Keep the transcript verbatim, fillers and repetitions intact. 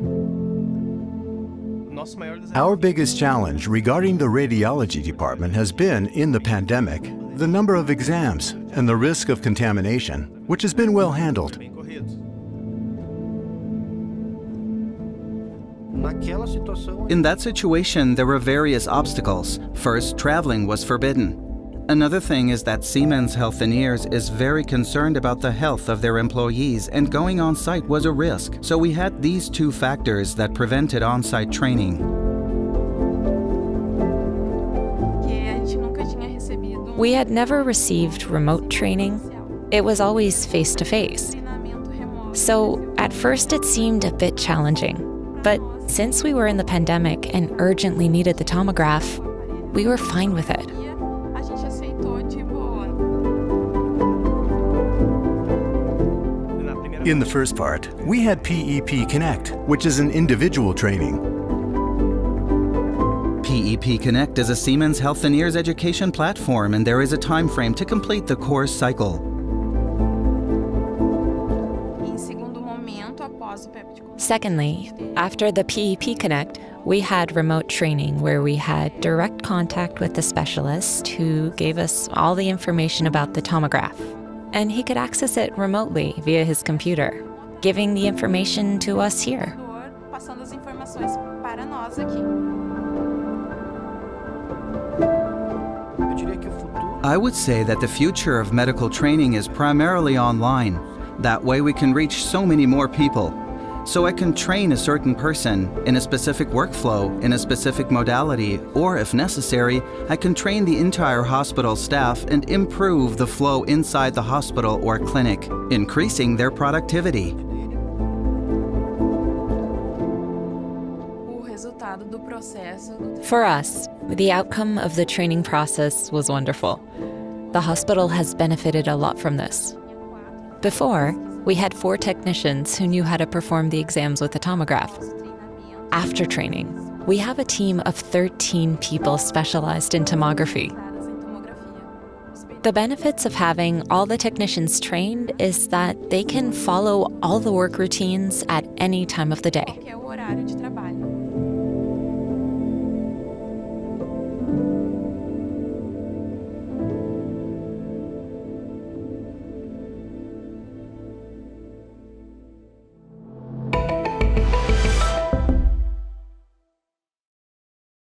Our biggest challenge regarding the radiology department has been, in the pandemic, the number of exams and the risk of contamination, which has been well handled. In that situation, there were various obstacles. First, traveling was forbidden. Another thing is that Siemens Healthineers is very concerned about the health of their employees, and going on site was a risk. So we had these two factors that prevented on-site training. We had never received remote training. It was always face-to-face. So at first it seemed a bit challenging. But since we were in the pandemic and urgently needed the tomograph, we were fine with it. In the first part, we had P E P Connect, which is an individual training. P E P Connect is a Siemens Healthineers education platform, and there is a time frame to complete the course cycle. Secondly, after the P E P Connect, we had remote training where we had direct contact with the specialist who gave us all the information about the tomograph. And he could access it remotely via his computer, giving the information to us here. I would say that the future of medical training is primarily online. That way we can reach so many more people. So I can train a certain person in a specific workflow, in a specific modality, or if necessary, I can train the entire hospital staff and improve the flow inside the hospital or clinic, increasing their productivity. For us, the outcome of the training process was wonderful. The hospital has benefited a lot from this. Before, we had four technicians who knew how to perform the exams with the tomograph. After training, we have a team of thirteen people specialized in tomography. The benefits of having all the technicians trained is that they can follow all the work routines at any time of the day.